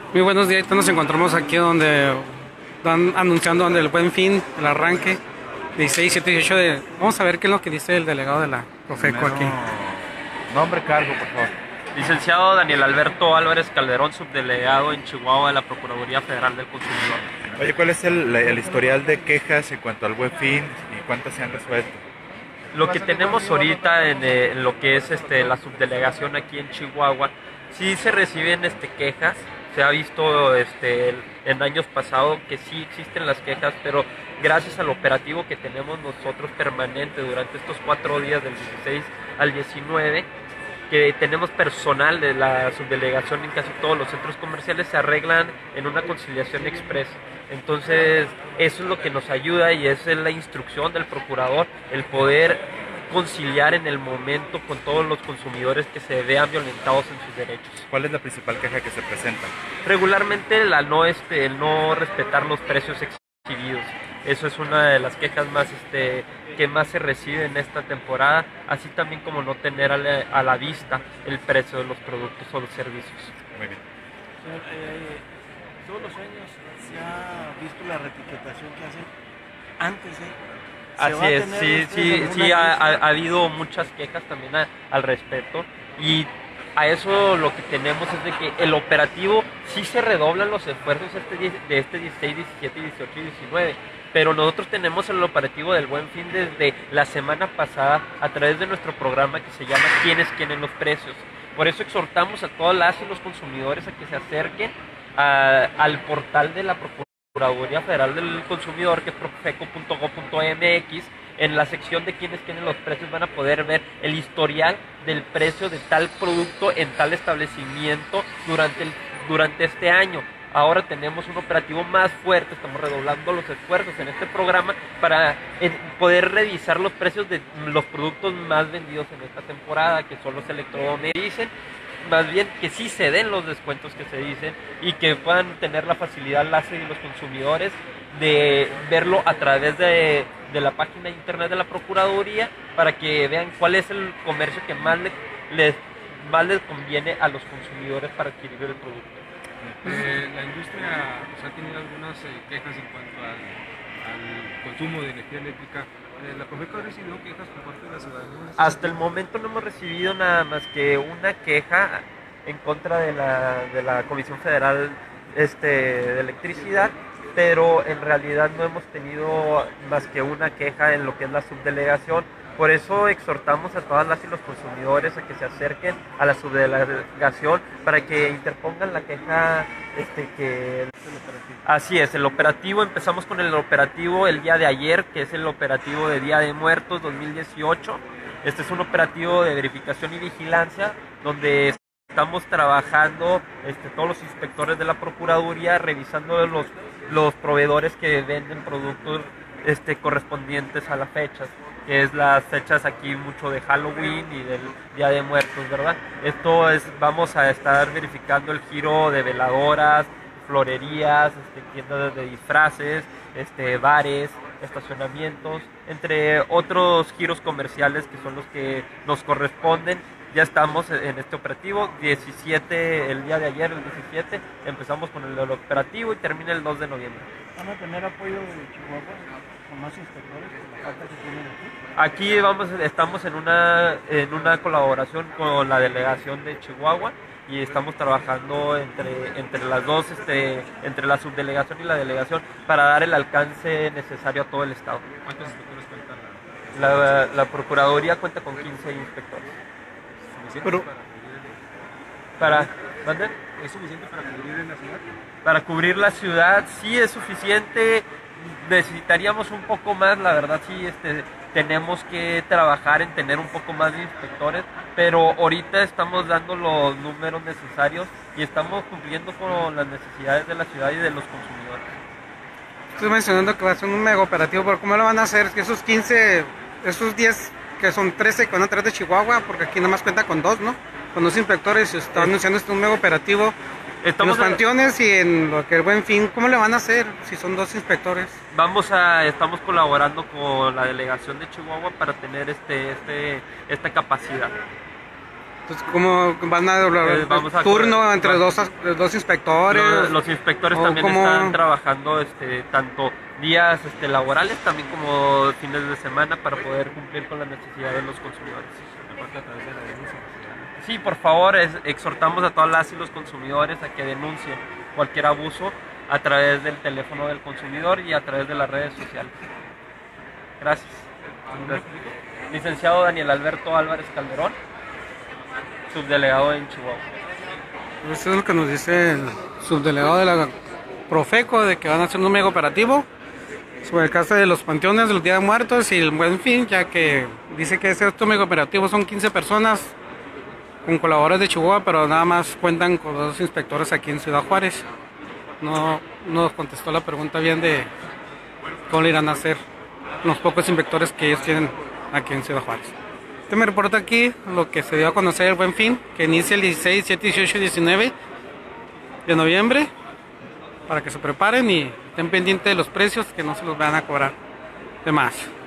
Muy buenos días, ahorita nos encontramos aquí donde están anunciando donde el Buen Fin, el arranque, 16, 17, 18 de... Vamos a ver qué es lo que dice el delegado de la Profeco Primero, aquí. nombre, cargo, por favor. Licenciado Daniel Alberto Álvarez Calderón, subdelegado en Chihuahua de la Procuraduría Federal del Consumidor. Oye, ¿cuál es el historial de quejas en cuanto al Buen Fin y cuántas se han resuelto? Lo que tenemos ahorita en lo que es la subdelegación aquí en Chihuahua, sí se reciben quejas. Se ha visto en años pasados que sí existen las quejas, pero gracias al operativo que tenemos nosotros permanente durante estos 4 días del 16 al 19, que tenemos personal de la subdelegación en casi todos los centros comerciales, se arreglan en una conciliación express. Entonces, eso es lo que nos ayuda y esa es la instrucción del procurador, el poder conciliar en el momento con todos los consumidores que se vean violentados en sus derechos. ¿Cuál es la principal queja que se presenta? Regularmente el no respetar los precios exhibidos. Eso es una de las quejas más que más se recibe en esta temporada, así también como no tener a la vista el precio de los productos o los servicios. Muy bien. Señor, todos los años se ha visto la reetiquetación que hacen antes, Así es, sí, ha habido muchas quejas también al respecto, y a eso lo que tenemos es de que el operativo sí se redoblan los esfuerzos de este 16, 17, 18 y 19, pero nosotros tenemos el operativo del Buen Fin desde la semana pasada a través de nuestro programa que se llama ¿Quiénes quieren los precios? Por eso exhortamos a todas las y los consumidores a que se acerquen al portal de la Procuraduría Federal del Consumidor, que es profeco.gov.mx. En la sección de quienes tienen los precios van a poder ver el historial del precio de tal producto en tal establecimiento durante este año. Ahora tenemos un operativo más fuerte, estamos redoblando los esfuerzos en este programa para poder revisar los precios de los productos más vendidos en esta temporada, que son los electrodomésticos. Más bien que sí se den los descuentos que se dicen y que puedan tener la facilidad las y los consumidores de verlo a través de la página de internet de la Procuraduría, para que vean cuál es el comercio que más les conviene a los consumidores para adquirir el producto. La industria ha tenido algunas quejas en cuanto al consumo de energía eléctrica. ¿La Profeco ha recibido quejas por parte de la ciudadanía? Hasta el momento no hemos recibido nada más que una queja en contra de la Comisión Federal de Electricidad, pero en realidad no hemos tenido más que una queja en lo que es la subdelegación. Por eso exhortamos a todas las y los consumidores a que se acerquen a la subdelegación para que interpongan la queja Así es, el operativo, empezamos con el operativo el día de ayer, que es el operativo de Día de Muertos 2018. Este es un operativo de verificación y vigilancia donde estamos trabajando todos los inspectores de la Procuraduría revisando los proveedores que venden productos correspondientes a las fechas, que es las fechas aquí mucho de Halloween y del Día de Muertos, ¿verdad? Vamos a estar verificando el giro de veladoras, florerías, tiendas de disfraces, bares, estacionamientos, entre otros giros comerciales que son los que nos corresponden. Ya estamos en este operativo, 17, el día de ayer, el 17, empezamos con el operativo y termina el 2 de noviembre. ¿Van a tener apoyo de Chihuahua con más inspectores por la falta que tienen aquí? Aquí estamos en una colaboración con la delegación de Chihuahua y estamos trabajando entre las dos, entre la subdelegación y la delegación, para dar el alcance necesario a todo el estado. ¿Cuántos inspectores cuentan? La Procuraduría cuenta con 15 inspectores. Pero, ¿Mande? ¿es suficiente para cubrir en la ciudad? Para cubrir la ciudad sí es suficiente, necesitaríamos un poco más, la verdad sí tenemos que trabajar en tener un poco más de inspectores, pero ahorita estamos dando los números necesarios y estamos cumpliendo con las necesidades de la ciudad y de los consumidores. Estoy mencionando que va a ser un mega operativo, pero ¿cómo lo van a hacer? Esos 15, esos 10, que son 13 que van a traer de Chihuahua, porque aquí nada más cuenta con 2, ¿no? Con 2 inspectores, y está anunciando un mega operativo. En los panteones y en lo que el Buen Fin, ¿cómo le van a hacer si son 2 inspectores? Estamos colaborando con la delegación de Chihuahua para tener esta capacidad. Entonces, ¿cómo van a Vamos a turno entre vamos- dos inspectores? Los inspectores ¿O también cómo? están trabajando tanto días laborales también como fines de semana para poder cumplir con las necesidades de los consumidores. Sí, por favor, exhortamos a todas las y los consumidores a que denuncien cualquier abuso a través del teléfono del consumidor y a través de las redes sociales. Gracias. Gracias. Licenciado Daniel Alberto Álvarez Calderón, subdelegado en Chihuahua. Eso es lo que nos dice el subdelegado de la Profeco, de que van a hacer un mega operativo sobre el caso de los panteones, de los Días de Muertos y el Buen Fin, ya que dice que este mega operativo son 15 personas con colaboradores de Chihuahua, pero nada más cuentan con 2 inspectores aquí en Ciudad Juárez. No nos contestó la pregunta bien de cómo le irán a hacer los pocos inspectores que ellos tienen aquí en Ciudad Juárez. Este me reporta aquí lo que se dio a conocer el Buen Fin, que inicia el 16, 17, 18 y 19 de noviembre, para que se preparen y estén pendientes de los precios, que no se los van a cobrar de más.